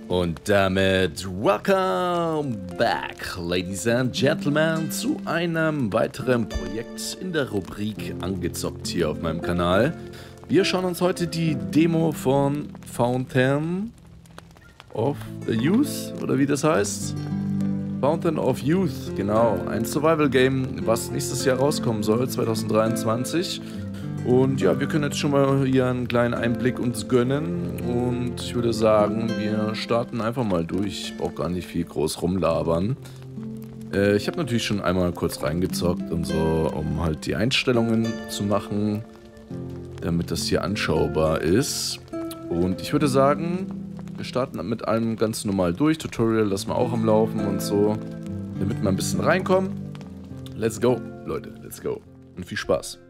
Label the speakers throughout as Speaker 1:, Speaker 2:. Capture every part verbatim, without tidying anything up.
Speaker 1: Und damit welcome back, ladies and gentlemen, zu einem weiteren Projekt in der Rubrik Angezockt hier auf meinem Kanal. Wir schauen uns heute die Demo von Fountain of Youth, oder wie das heißt? Fountain of Youth, genau. Ein Survival-Game, was nächstes Jahr rauskommen soll, zwanzig dreiundzwanzig. Und ja, wir können jetzt schon mal hier einen kleinen Einblick uns gönnen. Und ich würde sagen, wir starten einfach mal durch. Ich brauche gar nicht viel groß rumlabern. Äh, ich habe natürlich schon einmal kurz reingezockt und so, um halt die Einstellungen zu machen, damit das hier anschaubar ist. Und ich würde sagen, wir starten mit allem ganz normal durch. Tutorial lassen wir auch am Laufen und so, damit wir ein bisschen reinkommen. Let's go, Leute, let's go. Und viel Spaß.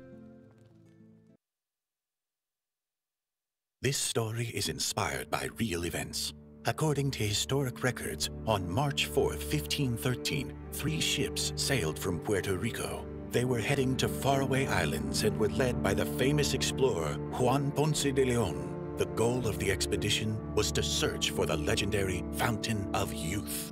Speaker 2: This story is inspired by real events. According to historic records, on March fourth, fifteen thirteen, three ships sailed from Puerto Rico. They were heading to faraway islands and were led by the famous explorer Juan Ponce de Leon. The goal of the expedition was to search for the legendary Fountain of Youth.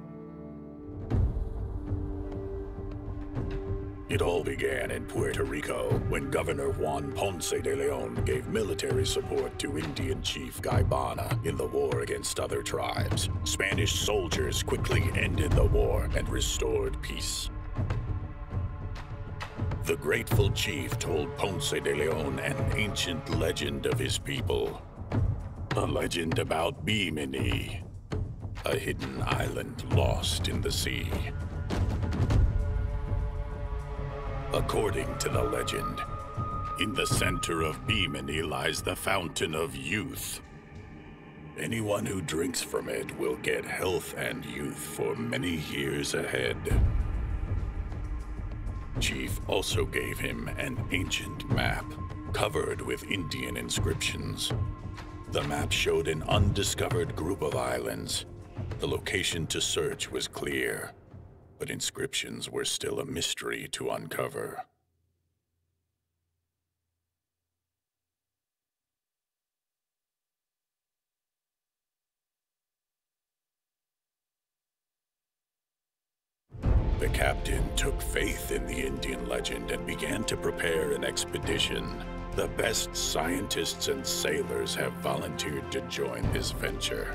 Speaker 2: It all began in Puerto Rico when Governor Juan Ponce de Leon gave military support to Indian Chief Gaibana in the war against other tribes. Spanish soldiers quickly ended the war and restored peace. The grateful chief told Ponce de Leon an ancient legend of his people. A legend about Bimini, a hidden island lost in the sea. According to the legend, in the center of Bimini lies the Fountain of Youth. Anyone who drinks from it will get health and youth for many years ahead. Chief also gave him an ancient map, covered with Indian inscriptions. The map showed an undiscovered group of islands. The location to search was clear, but inscriptions were still a mystery to uncover. The captain took faith in the Indian legend and began to prepare an expedition. The best scientists and sailors have volunteered to join this venture.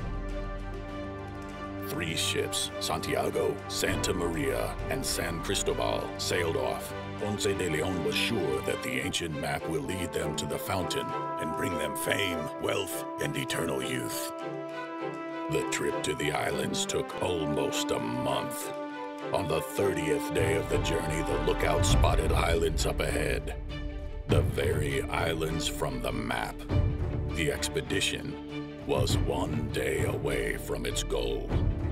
Speaker 2: Three ships, Santiago, Santa Maria, and San Cristobal, sailed off. Ponce de Leon was sure that the ancient map will lead them to the fountain and bring them fame, wealth, and eternal youth. The trip to the islands took almost a month. On the thirtieth day of the journey, the lookout spotted islands up ahead. The very islands from the map. The expedition was one day away from its goal.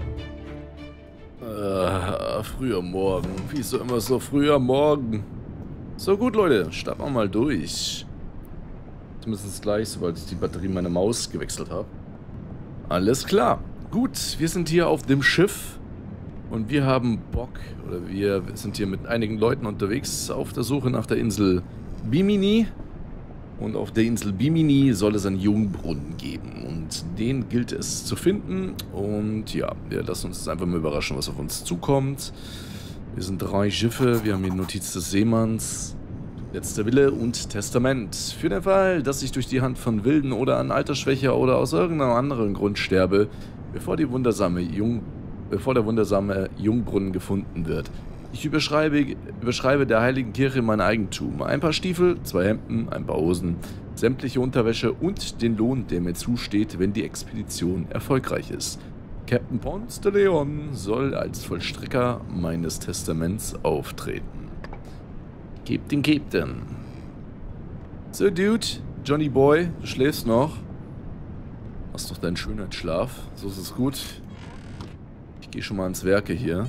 Speaker 1: Äh, früh am Morgen. Wieso immer so früh am Morgen? So gut, Leute. Starten wir mal durch. Zumindest gleich, sobald ich die Batterie meiner Maus gewechselt habe. Alles klar. Gut, wir sind hier auf dem Schiff. Und wir haben Bock, oder wir sind hier mit einigen Leuten unterwegs auf der Suche nach der Insel Bimini. Und auf der Insel Bimini soll es einen Jungbrunnen geben. Und den gilt es zu finden. Und ja, wir lassen uns jetzt einfach mal überraschen, was auf uns zukommt. Wir sind drei Schiffe. Wir haben hier Notiz des Seemanns, letzter Wille und Testament. Für den Fall, dass ich durch die Hand von Wilden oder an Altersschwäche oder aus irgendeinem anderen Grund sterbe, bevor die wundersame Jung, bevor der wundersame Jungbrunnen gefunden wird. Ich überschreibe, überschreibe der heiligen Kirche mein Eigentum. Ein paar Stiefel, zwei Hemden, ein paar Hosen, sämtliche Unterwäsche und den Lohn, der mir zusteht, wenn die Expedition erfolgreich ist. Captain Ponce de Leon soll als Vollstrecker meines Testaments auftreten. Captain, Captain. So, Dude, Johnny Boy, du schläfst noch. Hast doch deinen Schönheitsschlaf. So ist es gut. Ich gehe schon mal ans Werke hier.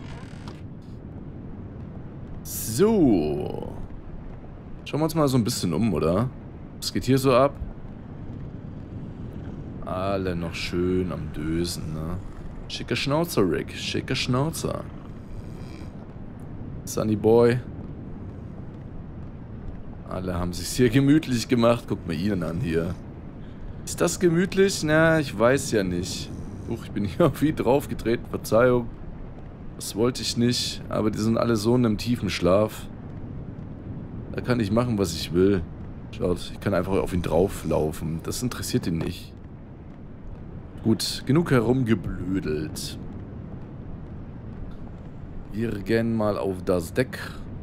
Speaker 1: So. Schauen wir uns mal so ein bisschen um, oder? Was geht hier so ab? Alle noch schön am Dösen, ne? Schicker Schnauzer, Rick. Schicker Schnauzer. Sunny Boy. Alle haben sich's hier gemütlich gemacht. Guckt mal ihn an hier. Ist das gemütlich? Na, ich weiß ja nicht. Uch, ich bin hier auf ihn draufgetreten. Verzeihung. Das wollte ich nicht. Aber die sind alle so in einem tiefen Schlaf. Da kann ich machen, was ich will. Schaut, ich kann einfach auf ihn drauflaufen. Das interessiert ihn nicht. Gut, genug herumgeblödelt. Wir gehen mal auf das Deck.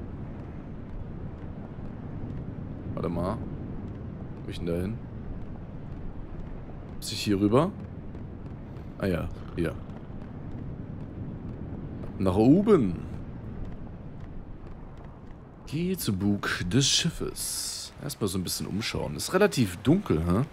Speaker 1: Warte mal. Wo bin ich denn da hin? Muss ich hier rüber? Ah ja, hier. Nach oben. Geh zu Bug des Schiffes. Erstmal so ein bisschen umschauen. Ist relativ dunkel, hä?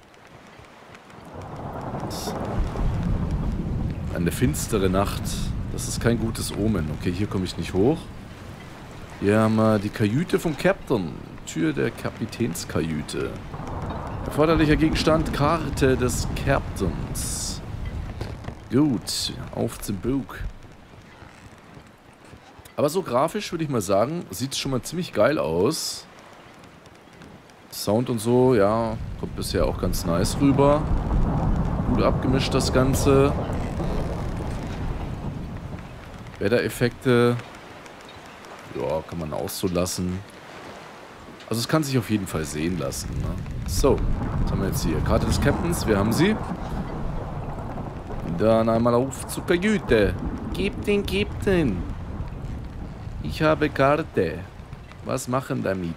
Speaker 1: Eine finstere Nacht. Das ist kein gutes Omen. Okay, hier komme ich nicht hoch. Hier haben wir die Kajüte vom Captain. Tür der Kapitänskajüte. Erforderlicher Gegenstand, Karte des Captains. Gut, auf zum Bug. Aber so grafisch würde ich mal sagen, sieht es schon mal ziemlich geil aus. Sound und so, ja, kommt bisher auch ganz nice rüber. Gut abgemischt das Ganze. Wettereffekte, ja, kann man auch so lassen. Also es kann sich auf jeden Fall sehen lassen. Ne? So, was haben wir jetzt hier? Karte des Captains, wir haben sie. Dann einmal auf zur Kajüte. Captain, Captain. Ich habe Karte. Was machen damit?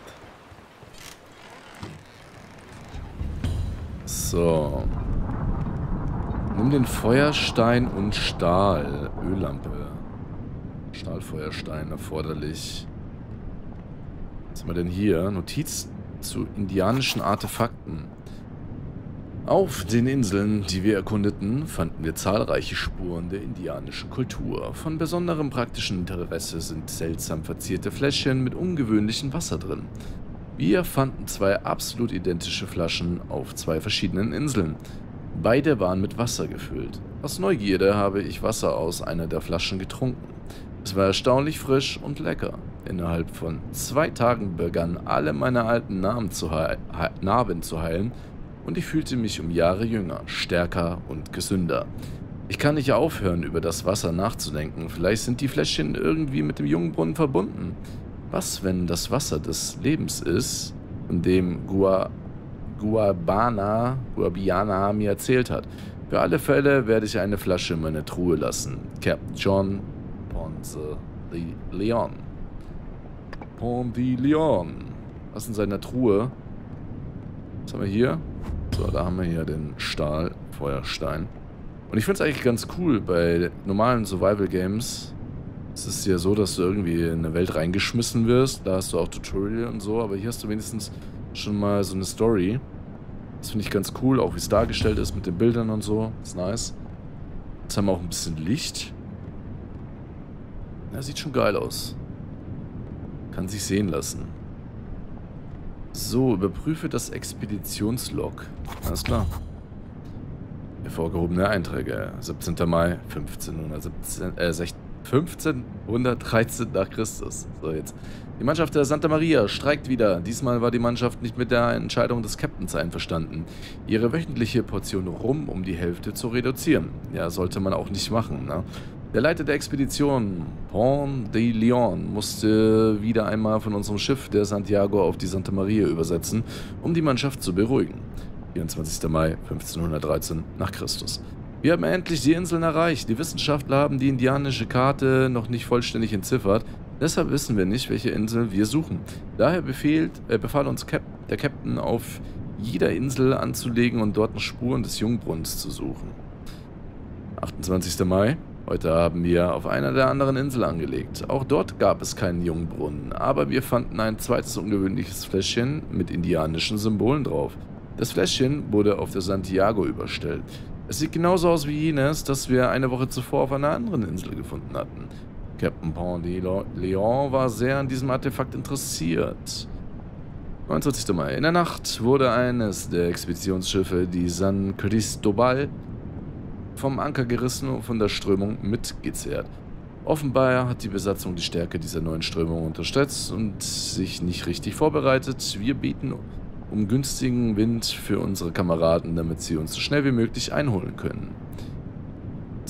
Speaker 1: So. Nimm den Feuerstein und Stahl. Öllampe. Stahlfeuerstein erforderlich. Was haben wir denn hier? Notiz zu indianischen Artefakten. Auf den Inseln, die wir erkundeten, fanden wir zahlreiche Spuren der indianischen Kultur. Von besonderem praktischen Interesse sind seltsam verzierte Fläschchen mit ungewöhnlichem Wasser drin. Wir fanden zwei absolut identische Flaschen auf zwei verschiedenen Inseln. Beide waren mit Wasser gefüllt. Aus Neugierde habe ich Wasser aus einer der Flaschen getrunken. Es war erstaunlich frisch und lecker. Innerhalb von zwei Tagen begannen alle meine alten Narben zu, he Narben zu heilen und ich fühlte mich um Jahre jünger, stärker und gesünder. Ich kann nicht aufhören, über das Wasser nachzudenken. Vielleicht sind die Fläschchen irgendwie mit dem Jungbrunnen verbunden. Was, wenn das Wasser des Lebens ist, von dem Gua Guabana, Guabiana mir erzählt hat? Für alle Fälle werde ich eine Flasche in meine Truhe lassen. Captain John Ponce de Leon. Ponce de Leon. Was in seiner Truhe? Was haben wir hier? So, da haben wir hier den Stahlfeuerstein. Und ich finde es eigentlich ganz cool, bei normalen Survival-Games ist es ja so, dass du irgendwie in eine Welt reingeschmissen wirst. Da hast du auch Tutorial und so, aber hier hast du wenigstens schon mal so eine Story. Das finde ich ganz cool, auch wie es dargestellt ist mit den Bildern und so. Ist nice. Jetzt haben wir auch ein bisschen Licht. Ja, sieht schon geil aus. Kann sich sehen lassen. So, überprüfe das Expeditionslog. Alles klar. Hervorgehobene Einträge. siebzehnter Mai fünfzehnhundertsiebzehn, äh, fünfzehnhundertdreizehn nach Christus. So, jetzt. Die Mannschaft der Santa Maria streikt wieder. Diesmal war die Mannschaft nicht mit der Entscheidung des Captains einverstanden, ihre wöchentliche Portion Rum um die Hälfte zu reduzieren. Ja, sollte man auch nicht machen, ne? Der Leiter der Expedition, Ponce de Leon, musste wieder einmal von unserem Schiff, der Santiago, auf die Santa Maria übersetzen, um die Mannschaft zu beruhigen. vierundzwanzigster Mai fünfzehnhundertdreizehn nach Christus. Wir haben endlich die Inseln erreicht. Die Wissenschaftler haben die indianische Karte noch nicht vollständig entziffert. Deshalb wissen wir nicht, welche Insel wir suchen. Daher befehlt, äh, befahl uns Cap der Captain, auf jeder Insel anzulegen und dort nach Spuren des Jungbrunnens zu suchen. achtundzwanzigster Mai. Heute haben wir auf einer der anderen Inseln angelegt. Auch dort gab es keinen Jungbrunnen, aber wir fanden ein zweites ungewöhnliches Fläschchen mit indianischen Symbolen drauf. Das Fläschchen wurde auf der Santiago überstellt. Es sieht genauso aus wie jenes, das wir eine Woche zuvor auf einer anderen Insel gefunden hatten. Captain Ponce de Leon war sehr an diesem Artefakt interessiert. neunundzwanzigster Mai. In der Nacht wurde eines der Expeditionsschiffe, die San Cristobal, vom Anker gerissen und von der Strömung mitgezehrt. Offenbar hat die Besatzung die Stärke dieser neuen Strömung unterschätzt und sich nicht richtig vorbereitet. Wir beten um günstigen Wind für unsere Kameraden, damit sie uns so schnell wie möglich einholen können.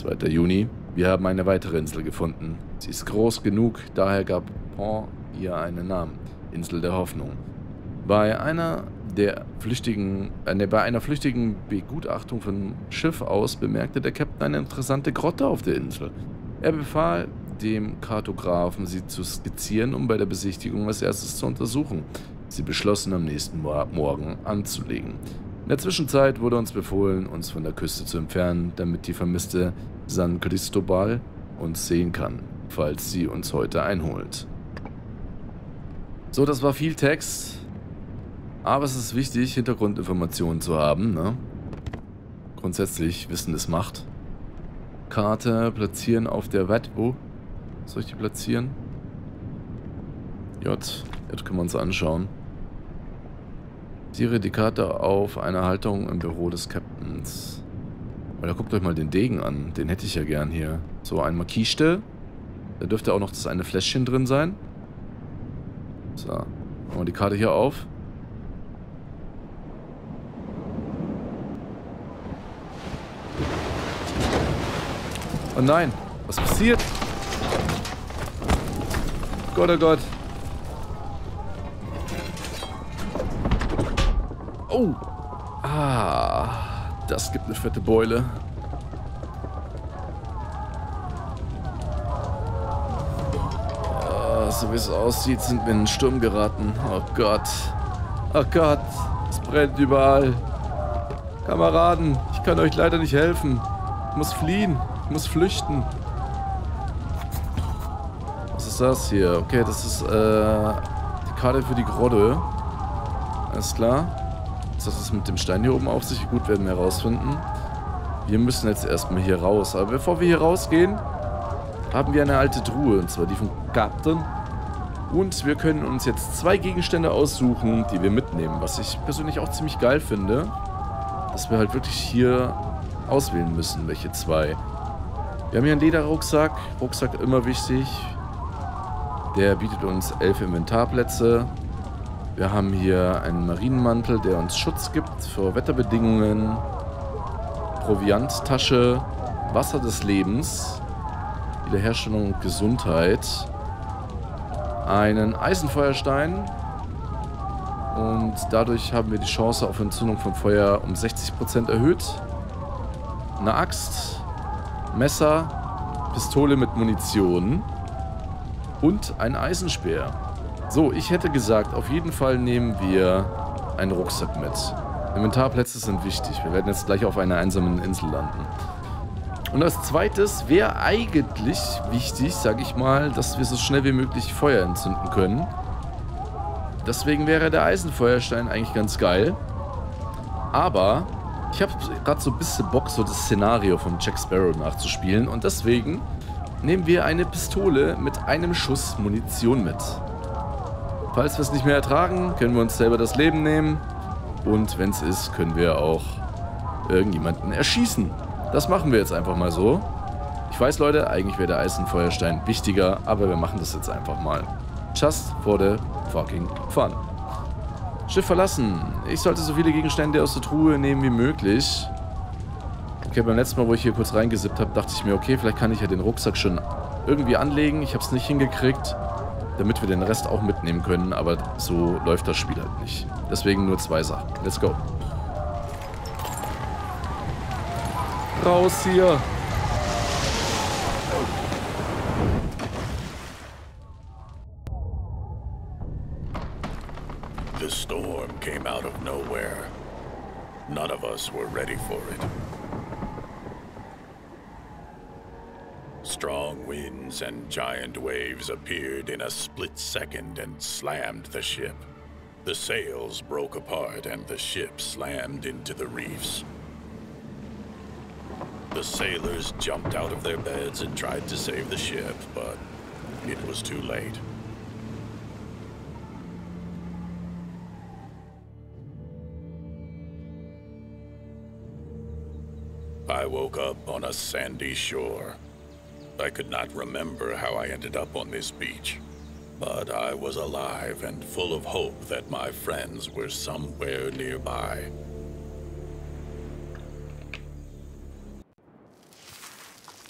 Speaker 1: zweiter Juni. Wir haben eine weitere Insel gefunden. Sie ist groß genug, daher gab Paul ihr einen Namen. Insel der Hoffnung. Bei einer der flüchtigen, äh, ne, bei einer flüchtigen Begutachtung vom Schiff aus bemerkte der Captain eine interessante Grotte auf der Insel. Er befahl dem Kartografen, sie zu skizzieren, um bei der Besichtigung als erstes zu untersuchen. Sie beschlossen, am nächsten Morgen anzulegen. In der Zwischenzeit wurde uns befohlen, uns von der Küste zu entfernen, damit die vermisste San Cristobal uns sehen kann, falls sie uns heute einholt. So, das war viel Text, aber es ist wichtig, Hintergrundinformationen zu haben, ne? Grundsätzlich, Wissen ist Macht. Karte platzieren auf der Wette. Wo soll ich die platzieren? J. Jetzt können wir uns anschauen. Tiere die Karte auf eine Halterung im Büro des Captains. Oder guckt euch mal den Degen an. Den hätte ich ja gern hier. So, ein Marquiste. Da dürfte auch noch das eine Fläschchen drin sein. So, machen wir die Karte hier auf. Oh nein, was passiert? Gott, oh Gott. Oh. Ah, das gibt eine fette Beule. So wie es aussieht, sind wir in den Sturm geraten. Oh Gott. Oh Gott. Es brennt überall. Kameraden, ich kann euch leider nicht helfen. Ich muss fliehen. Ich muss flüchten. Was ist das hier? Okay, das ist äh, die Karte für die Grotte. Alles klar. Was hat das mit dem Stein hier oben auf sich? Gut, werden wir herausfinden. Wir müssen jetzt erstmal hier raus. Aber bevor wir hier rausgehen, haben wir eine alte Truhe. Und zwar die von Captain. Und wir können uns jetzt zwei Gegenstände aussuchen, die wir mitnehmen. Was ich persönlich auch ziemlich geil finde. Dass wir halt wirklich hier auswählen müssen, welche zwei. Wir haben hier einen Lederrucksack. Rucksack immer wichtig. Der bietet uns elf Inventarplätze. Wir haben hier einen Marinemantel, der uns Schutz gibt vor Wetterbedingungen. Provianttasche. Wasser des Lebens. Wiederherstellung und Gesundheit. Einen Eisenfeuerstein. Und dadurch haben wir die Chance auf Entzündung vom Feuer um sechzig Prozent erhöht. Eine Axt. Messer. Pistole mit Munition. Und ein Eisenspeer. So, ich hätte gesagt, auf jeden Fall nehmen wir einen Rucksack mit. Inventarplätze sind wichtig. Wir werden jetzt gleich auf einer einsamen Insel landen. Und als zweites wäre eigentlich wichtig, sage ich mal, dass wir so schnell wie möglich Feuer entzünden können. Deswegen wäre der Eisenfeuerstein eigentlich ganz geil. Aber ich habe gerade so ein bisschen Bock, so das Szenario von Jack Sparrow nachzuspielen. Und deswegen nehmen wir eine Pistole mit einem Schuss Munition mit. Falls wir es nicht mehr ertragen, können wir uns selber das Leben nehmen. Und wenn es ist, können wir auch irgendjemanden erschießen. Das machen wir jetzt einfach mal so. Ich weiß, Leute, eigentlich wäre der Eisenfeuerstein wichtiger, aber wir machen das jetzt einfach mal. Just for the fucking fun. Schiff verlassen. Ich sollte so viele Gegenstände aus der Truhe nehmen wie möglich. Okay, beim letzten Mal, wo ich hier kurz reingesippt habe, dachte ich mir, okay, vielleicht kann ich ja den Rucksack schon irgendwie anlegen. Ich habe es nicht hingekriegt, damit wir den Rest auch mitnehmen können, aber so läuft das Spiel halt nicht. Deswegen nur zwei Sachen. Let's go. Raus hier!
Speaker 2: The storm came out of nowhere. None of us were ready for it. Strong winds and giant waves appeared in a split second and slammed the ship. The sails broke apart and the ship slammed into the reefs. The sailors jumped out of their beds and tried to save the ship, but it was too late. I woke up on a sandy shore. I could not remember how I ended up on this beach, but I was alive and full of hope that my friends were somewhere nearby.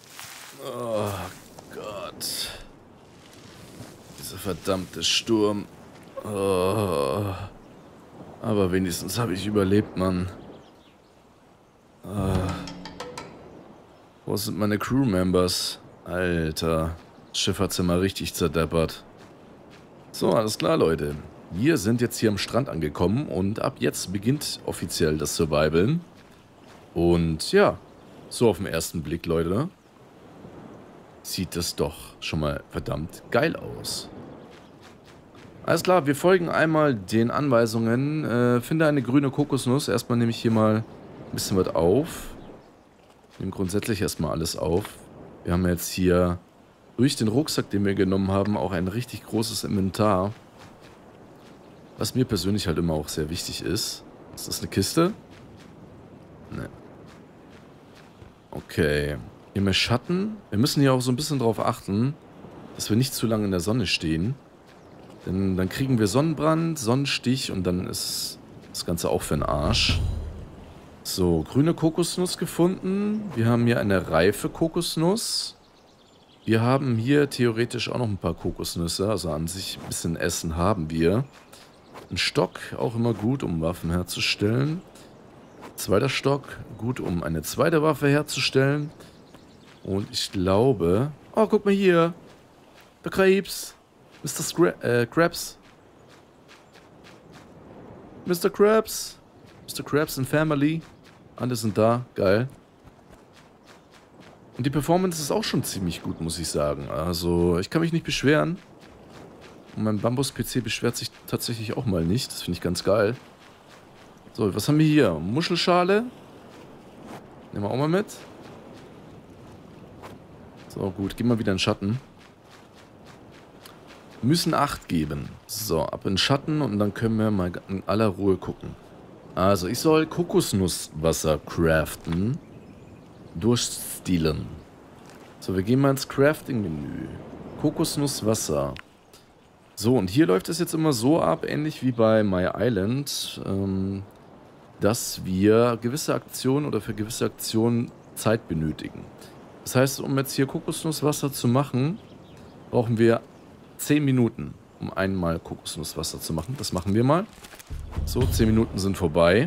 Speaker 1: verdammte Sturm. Oh. Aber wenigstens habe ich überlebt, Mann. Oh. Wo sind meine Crewmembers? Alter, das Schiff hat's ja mal richtig zerdeppert. So, alles klar, Leute. Wir sind jetzt hier am Strand angekommen und ab jetzt beginnt offiziell das Survivalen. Und ja, so auf den ersten Blick, Leute, sieht das doch schon mal verdammt geil aus. Alles klar, wir folgen einmal den Anweisungen. Äh, finde eine grüne Kokosnuss. Erstmal nehme ich hier mal ein bisschen was auf. Nehme grundsätzlich erstmal alles auf. Wir haben jetzt hier durch den Rucksack, den wir genommen haben, auch ein richtig großes Inventar. Was mir persönlich halt immer auch sehr wichtig ist. Ist das eine Kiste? Ne. Okay. Hier mehr Schatten. Wir müssen hier auch so ein bisschen drauf achten, dass wir nicht zu lange in der Sonne stehen. Denn dann kriegen wir Sonnenbrand, Sonnenstich und dann ist das Ganze auch für den Arsch. So, grüne Kokosnuss gefunden. Wir haben hier eine reife Kokosnuss. Wir haben hier theoretisch auch noch ein paar Kokosnüsse. Also an sich ein bisschen Essen haben wir. Ein Stock, auch immer gut, um Waffen herzustellen. Zweiter Stock, gut, um eine zweite Waffe herzustellen. Und ich glaube... Oh, guck mal hier. Der Krebs. Mister Scra äh, Krabs. Mister Krabs. Mister Krabs and Family. Alle sind da. Geil. Und die Performance ist auch schon ziemlich gut, muss ich sagen. Also, ich kann mich nicht beschweren. Und mein Bambus-P C beschwert sich tatsächlich auch mal nicht. Das finde ich ganz geil. So, was haben wir hier? Muschelschale. Nehmen wir auch mal mit. So, gut. Gehen wir wieder in den Schatten. Müssen acht geben. So, ab in den Schatten und dann können wir mal in aller Ruhe gucken. Also, ich soll Kokosnusswasser craften. Durchstilen. So, wir gehen mal ins Crafting-Menü. Kokosnusswasser. So, und hier läuft es jetzt immer so ab, ähnlich wie bei My Island, ähm, dass wir gewisse Aktionen oder für gewisse Aktionen Zeit benötigen. Das heißt, um jetzt hier Kokosnusswasser zu machen, brauchen wir zehn Minuten, um einmal Kokosnusswasser zu machen. Das machen wir mal. So, zehn Minuten sind vorbei.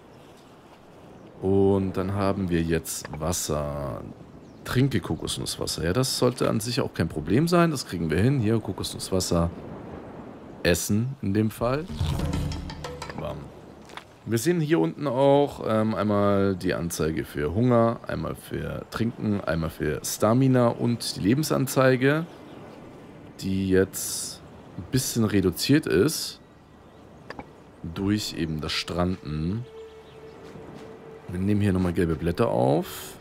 Speaker 1: Und dann haben wir jetzt Wasser. Trinke Kokosnusswasser. Ja, das sollte an sich auch kein Problem sein. Das kriegen wir hin. Hier, Kokosnusswasser. Essen in dem Fall. Bam. Wir sehen hier unten auch ähm, einmal die Anzeige für Hunger, einmal für Trinken, einmal für Stamina und die Lebensanzeige, die jetzt ein bisschen reduziert ist durch eben das Stranden. Wir nehmen hier nochmal gelbe Blätter auf.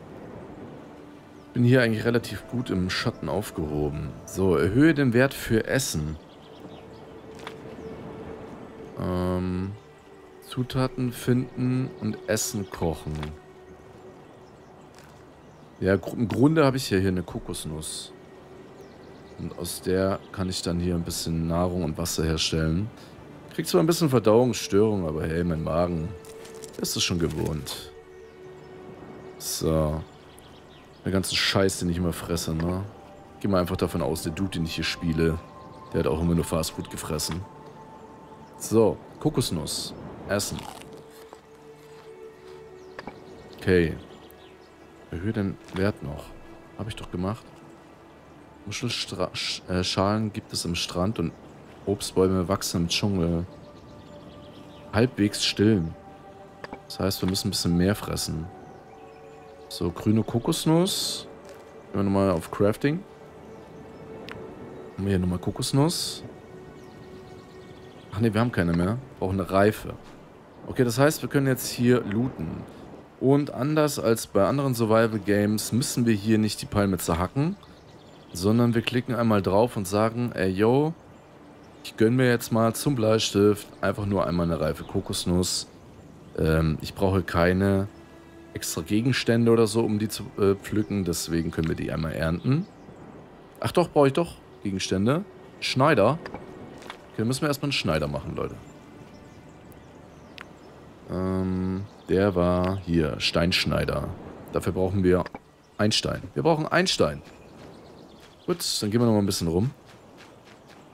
Speaker 1: Bin hier eigentlich relativ gut im Schatten aufgehoben. So, erhöhe den Wert für Essen. Ähm, Zutaten finden und Essen kochen. Ja, im Grunde habe ich ja hier eine Kokosnuss. Und aus der kann ich dann hier ein bisschen Nahrung und Wasser herstellen. Kriegt zwar ein bisschen Verdauungsstörung, aber hey, mein Magen ist es schon gewohnt. So. Der ganze Scheiß, den ich immer fresse, ne? Geh mal einfach davon aus, der Dude, den ich hier spiele, der hat auch immer nur Fastfood gefressen. So, Kokosnuss. Essen. Okay. Erhöhe den Wert noch. Habe ich doch gemacht. Muschelschalen gibt es im Strand und Obstbäume wachsen im Dschungel. Halbwegs still. Das heißt, wir müssen ein bisschen mehr fressen. So, grüne Kokosnuss. Gehen wir nochmal auf Crafting. Haben wir hier nochmal Kokosnuss. Ach ne, wir haben keine mehr. Wir brauchen eine reife. Okay, das heißt, wir können jetzt hier looten. Und anders als bei anderen Survival Games müssen wir hier nicht die Palme zerhacken, sondern wir klicken einmal drauf und sagen, ey yo, ich gönne mir jetzt mal zum Bleistift einfach nur einmal eine reife Kokosnuss. Ähm, ich brauche keine extra Gegenstände oder so, um die zu äh, pflücken, deswegen können wir die einmal ernten. Ach doch, brauche ich doch Gegenstände. Schneider. Okay, dann müssen wir erstmal einen Schneider machen, Leute. Ähm, der war hier, Steinschneider. Dafür brauchen wir ein Stein. Wir brauchen ein Stein. Gut, dann gehen wir noch mal ein bisschen rum.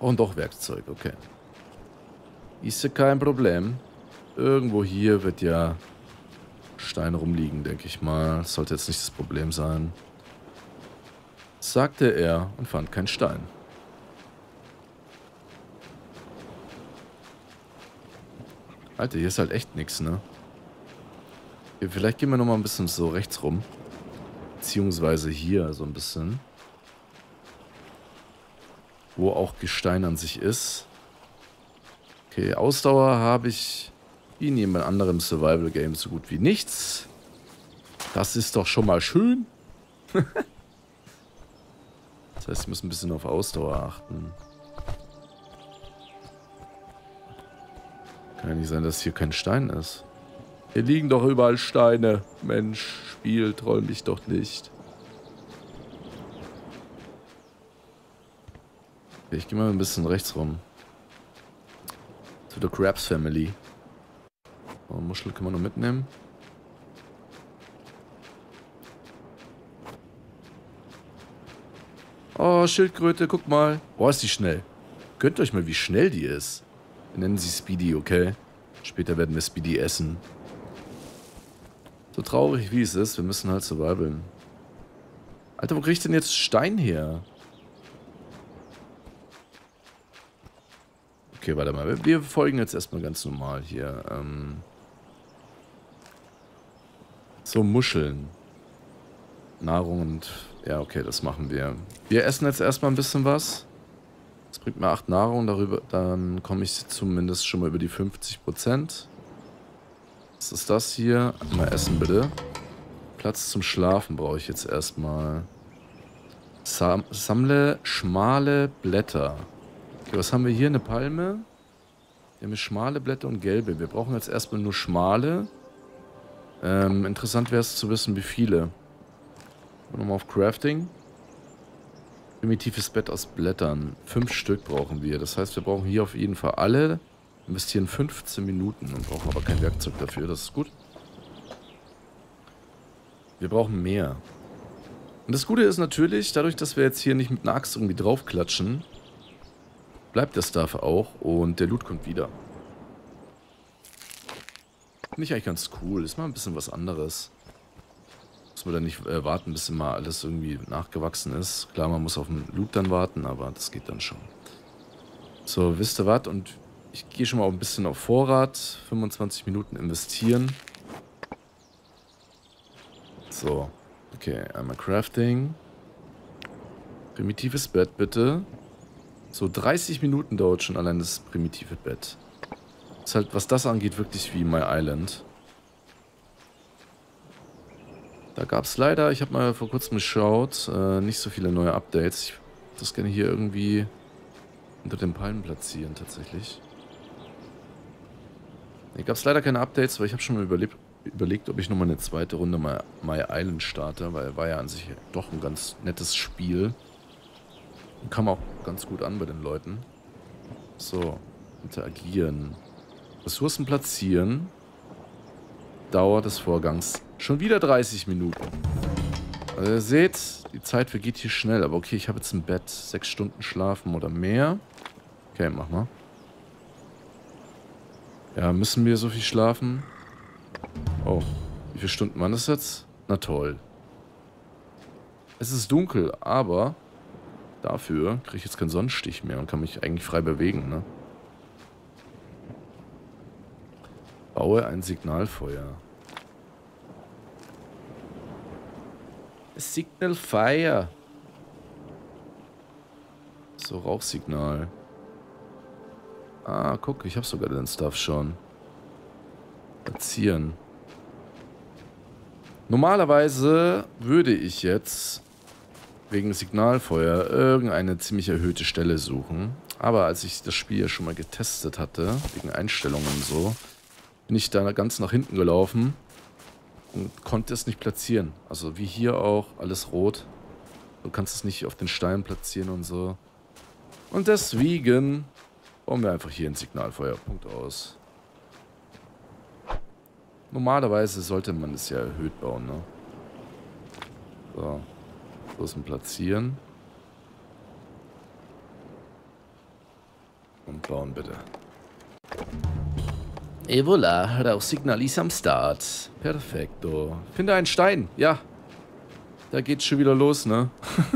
Speaker 1: brauchen doch Werkzeug, okay. Ist ja kein Problem. Irgendwo hier wird ja Stein rumliegen, denke ich mal. Das sollte jetzt nicht das Problem sein. Sagte er und fand keinen Stein. Alter, hier ist halt echt nichts, ne? Okay, vielleicht gehen wir nochmal ein bisschen so rechts rum. Beziehungsweise hier so ein bisschen. Wo auch Gestein an sich ist. Okay, Ausdauer habe ich wie in jedem anderen Survival-Game so gut wie nichts. Das ist doch schon mal schön. Das heißt, ich muss ein bisschen auf Ausdauer achten. Kann ja nicht sein, dass hier kein Stein ist. Hier liegen doch überall Steine. Mensch, Spiel, troll mich doch nicht. Okay, ich gehe mal ein bisschen rechts rum. Zu der Krabs Family. Oh, Muschel kann man noch mitnehmen. Oh, Schildkröte, guck mal. Boah, ist die schnell. Gönnt euch mal, wie schnell die ist. Wir nennen sie Speedy, okay? Später werden wir Speedy essen. So traurig wie es ist, wir müssen halt survivalen. Alter, wo krieg ich denn jetzt Stein her? Okay, warte mal. Wir folgen jetzt erstmal ganz normal hier. Ähm so, Muscheln. Nahrung und... Ja, okay, das machen wir. Wir essen jetzt erstmal ein bisschen was. Das bringt mir acht Nahrung. Darüber, dann komme ich zumindest schon mal über die fünfzig Prozent. Was ist das hier? Mal essen, bitte. Platz zum Schlafen brauche ich jetzt erstmal. Sam sammle schmale Blätter. Okay, was haben wir hier? Eine Palme. Wir haben schmale Blätter und gelbe. Wir brauchen jetzt erstmal nur schmale. Ähm, interessant wäre es zu wissen, wie viele. Nochmal auf Crafting. Primitives Bett aus Blättern. Fünf Stück brauchen wir. Das heißt, wir brauchen hier auf jeden Fall alle. Investieren fünfzehn Minuten und brauchen aber kein Werkzeug dafür. Das ist gut. Wir brauchen mehr. Und das Gute ist natürlich, dadurch, dass wir jetzt hier nicht mit einer Axt irgendwie draufklatschen, bleibt der Stuff auch und der Loot kommt wieder. Finde ich eigentlich ganz cool. Ist mal ein bisschen was anderes. Muss man dann nicht äh, warten, bis immer alles irgendwie nachgewachsen ist. Klar, man muss auf den Loot dann warten, aber das geht dann schon. So, wisst ihr was? Und ich gehe schon mal ein bisschen auf Vorrat. fünfundzwanzig Minuten investieren. So. Okay, einmal Crafting. Primitives Bett, bitte. So, dreißig Minuten dauert schon allein das primitive Bett. Ist halt, was das angeht, wirklich wie My Island. Da gab es leider, ich habe mal vor kurzem geschaut, äh, nicht so viele neue Updates. Ich würde das gerne hier irgendwie unter den Palmen platzieren, tatsächlich. Hier gab es leider keine Updates, weil ich habe schon mal überlebt, überlegt, ob ich nochmal eine zweite Runde My, My Island starte, weil war ja an sich doch ein ganz nettes Spiel. Und kam auch ganz gut an bei den Leuten. So, interagieren. Ressourcen platzieren. Dauer des Vorgangs schon wieder dreißig Minuten. Also ihr seht, die Zeit vergeht hier schnell. Aber okay, ich habe jetzt ein Bett. Sechs Stunden schlafen oder mehr. Okay, mach mal. Ja, müssen wir so viel schlafen? Oh, wie viele Stunden waren das jetzt? Na toll. Es ist dunkel, aber dafür kriege ich jetzt keinen Sonnenstich mehr und kann mich eigentlich frei bewegen, ne? Baue ein Signalfeuer. Signal Fire. So, Rauchsignal. Ah, guck, ich habe sogar den Stuff schon. Platzieren. Normalerweise würde ich jetzt wegen Signalfeuer irgendeine ziemlich erhöhte Stelle suchen. Aber als ich das Spiel ja schon mal getestet hatte, wegen Einstellungen und so, bin ich da ganz nach hinten gelaufen und konnte es nicht platzieren. Also wie hier auch, alles rot. Du kannst es nicht auf den Stein platzieren und so. Und deswegen bauen wir einfach hier ein Signalfeuer. Punkt aus. Normalerweise sollte man es ja erhöht bauen, ne? So. Bloß ein Platzieren. bauen, bitte. Et voilà, Rauchsignal ist am Start. Perfekto. Finde einen Stein. Ja. Da geht's schon wieder los, ne?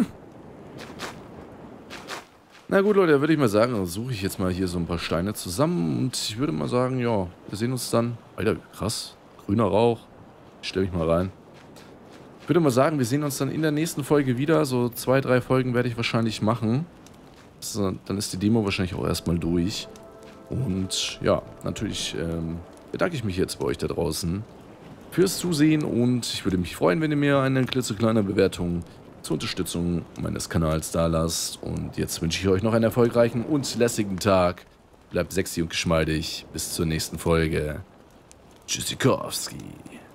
Speaker 1: Na gut, Leute, würde ich mal sagen, suche ich jetzt mal hier so ein paar Steine zusammen. Und ich würde mal sagen, ja, wir sehen uns dann... Alter, krass. Grüner Rauch. Stell mich mal rein. Ich würde mal sagen, wir sehen uns dann in der nächsten Folge wieder. So zwei, drei Folgen werde ich wahrscheinlich machen. So, dann ist die Demo wahrscheinlich auch erstmal durch. Und ja, natürlich ähm, bedanke ich mich jetzt bei euch da draußen fürs Zusehen. Und ich würde mich freuen, wenn ihr mir eine klitzekleine Bewertung zur Unterstützung meines Kanals da lasst. Und jetzt wünsche ich euch noch einen erfolgreichen und lässigen Tag. Bleibt sexy und geschmeidig. Bis zur nächsten Folge. Tschüssikowski.